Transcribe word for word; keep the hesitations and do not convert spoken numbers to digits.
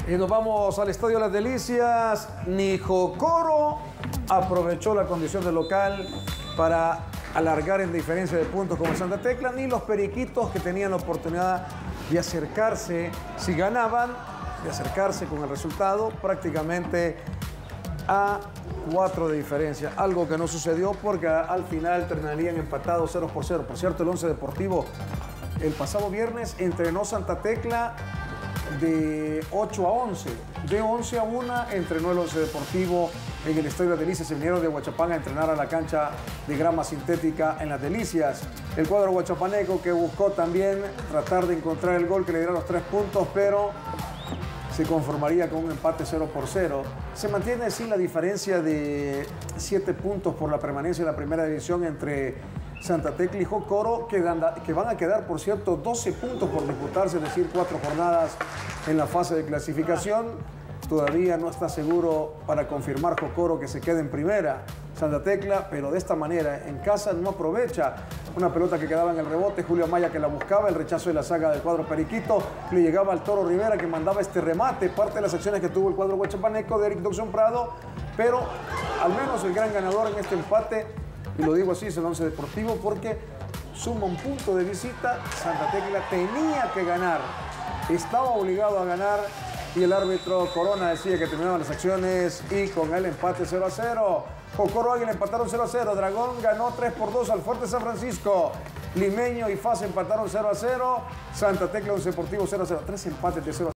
Y nos vamos al Estadio Las Delicias. Ni Jocoro aprovechó la condición de local para alargar en diferencia de puntos como Santa Tecla, ni los Periquitos, que tenían la oportunidad de acercarse, si ganaban, de acercarse con el resultado prácticamente a cuatro de diferencia, algo que no sucedió porque al final terminarían empatados cero por cero. Por cierto, el Once Deportivo el pasado viernes entrenó Santa Tecla de ocho a once, de once a una entrenó el Once Deportivo en el Estadio Las Delicias. Se vinieron de Huachapán a entrenar a la cancha de grama sintética en Las Delicias. El cuadro huachapaneco, que buscó también tratar de encontrar el gol que le diera los tres puntos, pero se conformaría con un empate cero por cero. Se mantiene así la diferencia de siete puntos por la permanencia en la primera división entre Santa Tecla y Jocoro, que, que van a quedar, por cierto, doce puntos por disputarse, es decir, cuatro jornadas en la fase de clasificación. Todavía no está seguro para confirmar Jocoro que se quede en primera. Santa Tecla, pero de esta manera, en casa no aprovecha una pelota que quedaba en el rebote. Julio Amaya, que la buscaba, el rechazo de la saga del cuadro Periquito, le llegaba al Toro Rivera, que mandaba este remate, parte de las acciones que tuvo el cuadro huachapaneco de Eric Doxon Prado, pero al menos el gran ganador en este empate, y lo digo así, es el Once Deportivo, porque suma un punto de visita. Santa Tecla tenía que ganar, estaba obligado a ganar, y el árbitro Corona decía que terminaban las acciones y con el empate cero a cero. Jocoro Águila empataron cero a cero, Dragón ganó tres por dos al Fuerte San Francisco, Limeño y F A S empataron cero a cero, Santa Tecla Once Deportivo cero a cero, tres empates de cero a cero.